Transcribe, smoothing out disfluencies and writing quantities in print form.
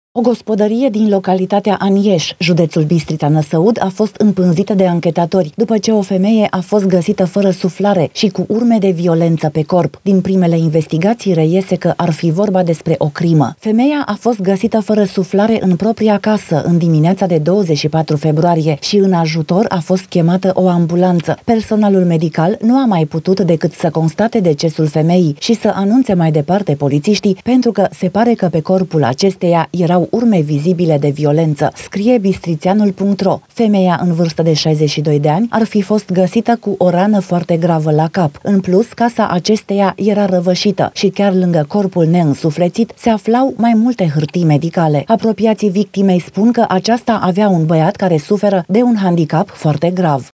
O gospodărie din localitatea Anieș, județul Bistrița-Năsăud, a fost împânzită de anchetatori după ce o femeie a fost găsită fără suflare și cu urme de violență pe corp. Din primele investigații reiese că ar fi vorba despre o crimă. Femeia a fost găsită fără suflare în propria casă în dimineața de 24 februarie și în ajutor a fost chemată o ambulanță. Personalul medical nu a mai putut decât să constate decesul femeii și să anunțe mai departe polițiștii, pentru că se pare că pe corpul acesteia erau urme vizibile de violență, scrie bistrițeanul.ro. Femeia în vârstă de 62 de ani ar fi fost găsită cu o rană foarte gravă la cap. În plus, casa acesteia era răvășită și chiar lângă corpul neînsuflețit se aflau mai multe hârtii medicale. Apropiații victimei spun că aceasta avea un băiat care suferă de un handicap foarte grav.